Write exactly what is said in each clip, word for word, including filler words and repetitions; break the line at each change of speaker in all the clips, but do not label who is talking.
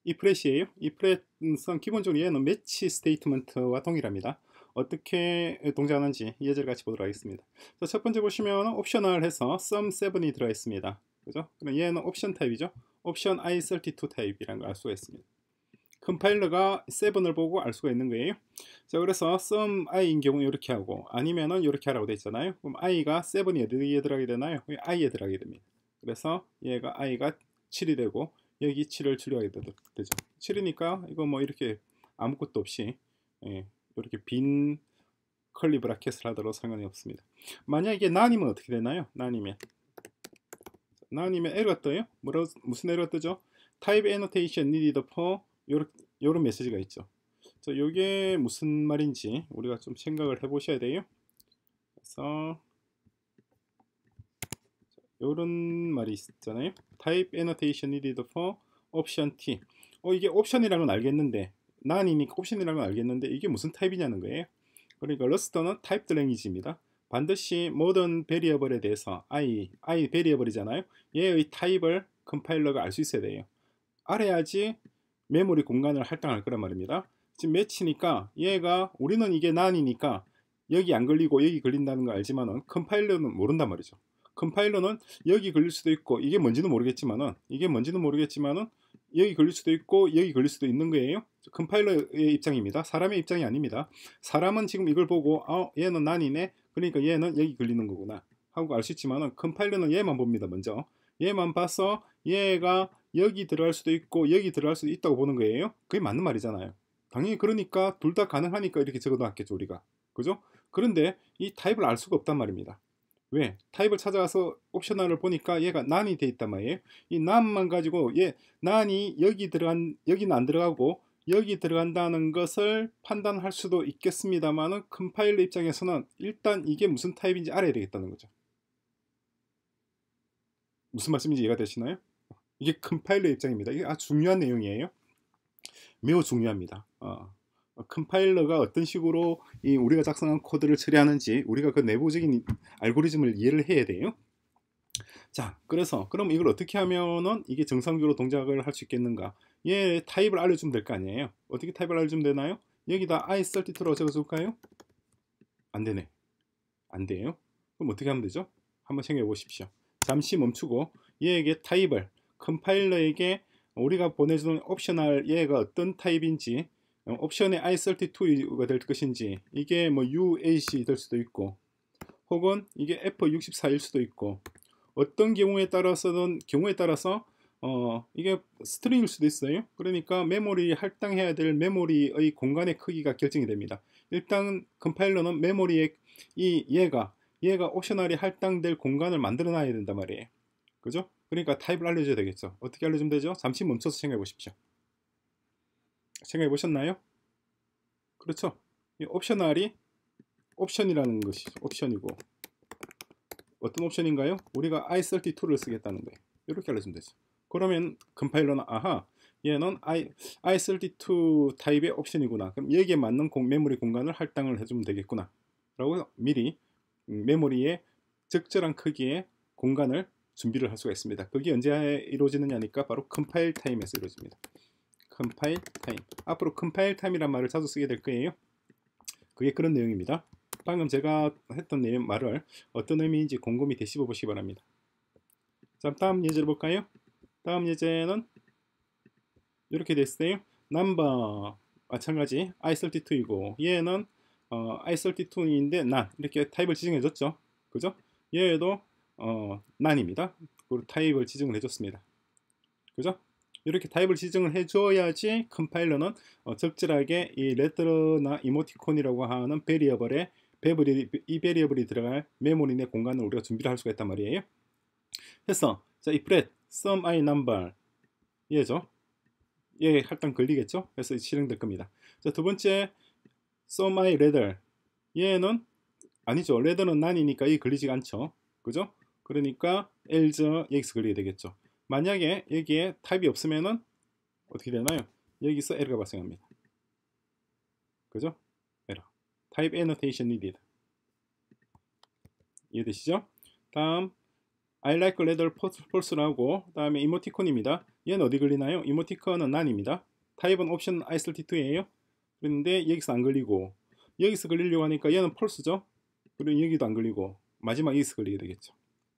iflet이에요. iflet은 기본적으로 얘는 매치 스테이트먼트와 동일합니다. 어떻게 동작하는지 이 예제를 같이 보도록 하겠습니다. 자, 첫 번째 보시면 옵셔널 해서 sum seven이 들어가 있습니다. 그죠? 그럼 얘는 옵션 타입이죠. 옵션 아이 삼십이 타입이라는 걸 알 수가 있습니다. 컴파일러가 칠을 보고 알 수가 있는 거예요. 자, 그래서 sum i인 경우 이렇게 하고 아니면은 이렇게 하라고 돼 있잖아요. 그럼 i가 칠이 어디에 들어가게 되나요? i에 들어가게 됩니다. 그래서 얘가 i가 칠이 되고 여기 칠을 줄여야 되죠. 칠이니까 이거 뭐 이렇게 아무것도 없이 예, 이렇게 빈 컬리 브라켓을 하더라도 상관이 없습니다. 만약 이게 난이면 어떻게 되나요? 난이면 난이면 에러가 떠요. 뭐라, 무슨 에러가 뜨죠? Type annotation needed for 요런, 요런 메시지가 있죠. 자, 요게 무슨 말인지 우리가 좀 생각을 해 보셔야 돼요. 그래서 요런 말이 있잖아요. Type annotation needed for option T. 어, 이게 옵션이라는 건 알겠는데 난이니까 옵션이라는 건 알겠는데 이게 무슨 타입이냐는 거예요. 그러니까 러스터는 타입드 랭귀지입니다. 반드시 모든 베리어블에 대해서 i, i 베리어블이잖아요. 얘의 타입을 컴파일러가 알 수 있어야 돼요. 알아야지 메모리 공간을 할당할 거란 말입니다. 지금 매치니까 얘가 우리는 이게 난이니까 여기 안 걸리고 여기 걸린다는 거 알지만은 컴파일러는 모른단 말이죠. 컴파일러는 여기 걸릴 수도 있고 이게 뭔지는 모르겠지만은 이게 뭔지는 모르겠지만은 여기 걸릴 수도 있고 여기 걸릴 수도 있는 거예요. 컴파일러의 입장입니다. 사람의 입장이 아닙니다. 사람은 지금 이걸 보고 어 얘는 난이네 그러니까 얘는 여기 걸리는 거구나 하고 알 수 있지만은 컴파일러는 얘만 봅니다. 먼저 얘만 봐서 얘가 여기 들어갈 수도 있고 여기 들어갈 수도 있다고 보는 거예요. 그게 맞는 말이잖아요. 당연히 그러니까 둘 다 가능하니까 이렇게 적어놨겠죠 우리가. 그죠? 그런데 이 타입을 알 수가 없단 말입니다. 왜? 타입을 찾아가서 옵셔널을 보니까 얘가 난이 돼 있단 말이에요. 이 난만 가지고 얘 난이 여기 들어간 여기는 안 들어가고 여기 들어간다는 것을 판단할 수도 있겠습니다만은 컴파일러 입장에서는 일단 이게 무슨 타입인지 알아야 되겠다는 거죠. 무슨 말씀인지 이해가 되시나요? 이게 컴파일러 입장입니다. 이게 아주 중요한 내용이에요. 매우 중요합니다. 어. 컴파일러가 어떤 식으로 이 우리가 작성한 코드를 처리하는지 우리가 그 내부적인 알고리즘을 이해를 해야 돼요. 자, 그래서 그럼 이걸 어떻게 하면은 이게 정상적으로 동작을 할 수 있겠는가? 얘 타입을 알려주면 될 거 아니에요. 어떻게 타입을 알려주면 되나요? 여기다 아이 삼십이라고 적어줄까요? 안 되네. 안 돼요. 그럼 어떻게 하면 되죠? 한번 생각해 보십시오. 잠시 멈추고 얘에게 타입을 컴파일러에게 우리가 보내주는 옵셔널 얘가 어떤 타입인지 옵션의 아이 삼십이가 될 것인지 이게 뭐 유 에잇이 될 수도 있고 혹은 이게 에프 육십사일 수도 있고 어떤 경우에 따라서는 경우에 따라서 어 이게 스트링일 수도 있어요. 그러니까 메모리 할당해야 될 메모리의 공간의 크기가 결정이 됩니다. 일단 컴파일러는 메모리의 이 얘가 얘가 옵셔널이 할당될 공간을 만들어 놔야 된단 말이에요. 그죠? 그러니까 타입을 알려줘야 되겠죠. 어떻게 알려주면 되죠? 잠시 멈춰서 생각해 보십시오. 생각해 보셨나요? 그렇죠. 이 옵셔널이 옵션이라는 것이 옵션이고 어떤 옵션인가요? 우리가 아이 삼십이를 쓰겠다는 거예요. 이렇게 알려주면 되죠. 그러면 컴파일러는 아하 얘는 i, 아이 삼십이 타입의 옵션이구나. 그럼 여기에 맞는 공, 메모리 공간을 할당을 해주면 되겠구나. 라고 미리 메모리의 적절한 크기의 공간을 준비를 할 수가 있습니다. 그게 언제 이루어지느냐니까 바로 컴파일 타임에서 이루어집니다. 컴파일 타임. 앞으로 컴파일 타임이란 말을 자주 쓰게 될 거예요. 그게 그런 내용입니다. 방금 제가 했던 내용 말을 어떤 의미인지 곰곰이 되씹어 보시기 바랍니다. 자, 다음 예제를 볼까요? 다음 예제는 이렇게 됐어요. 넘버 마찬가지 아이 삼십이이고 얘는 어, 아이 삼십이인데 난 이렇게 타입을 지정해 줬죠. 그죠? 얘도 어, 난입니다. 그리고 타입을 지정을 해줬습니다. 그죠? 이렇게 타입을 지정을 해줘야지 컴파일러는 어, 적절하게 이 레터나 이모티콘이라고 하는 베리어블에 베리어블이, 이 베리어블이 들어갈 메모리 내 공간을 우리가 준비를 할 수가 있단 말이에요. 해서 자, 이 프렛 sum i number 얘죠. 얘 할당 걸리겠죠? 그래서 실행될 겁니다. 자, 두 번째 sum i letter 얘는 아니죠. 레더는 난이니까 이 걸리지가 않죠. 그죠? 그러니까 else 여기서 걸리게 되겠죠. 만약에 여기에 타입이 없으면은 어떻게 되나요? 여기서 에러가 발생합니다. 그죠? 에러. Type annotation needed. 이해되시죠? 다음 I like leather false라고 다음에 이모티콘입니다. 얘는 어디 걸리나요? 이모티콘은 none입니다. 타입은 옵션 아이솔티투예요. 그런데 여기서 안 걸리고 여기서 걸리려고 하니까 얘는 false죠. 그리고 여기도 안 걸리고 마지막 여기서 걸리게 되겠죠.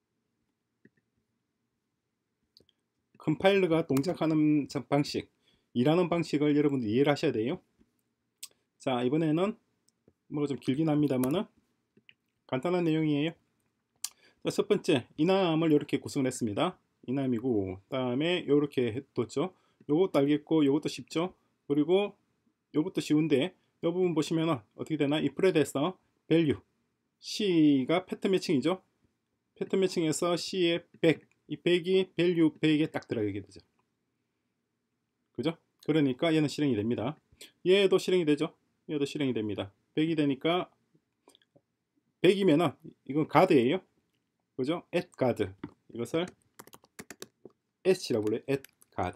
컴파일러가 동작하는 방식, 일하는 방식을 여러분들 이해를 하셔야 돼요. 자, 이번에는 뭐가 좀 길긴 합니다만은 간단한 내용이에요. 자, 첫 번째 이남을 이렇게 구성을 했습니다. 이남이고 다음에 이렇게 뒀죠. 요것도 알겠고 요것도 쉽죠. 그리고 요것도 쉬운데 이 부분 보시면 어떻게 되나, 이 프레드에서 value C가 패턴 매칭이죠. 패턴 매칭에서 C의 백, 이 백이 value 백에 딱 들어가게 되죠. 그죠? 그러니까 얘는 실행이 됩니다. 얘도 실행이 되죠. 얘도 실행이 됩니다. 백이 되니까 백이면은 이건 가드예요. 그죠? at guard, 이것을 at라고 불러요. at guard.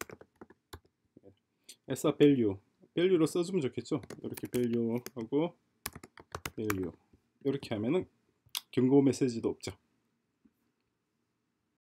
에서 value, value로 써주면 좋겠죠. 이렇게 value 하고 value 이렇게 하면은 경고 메시지도 없죠.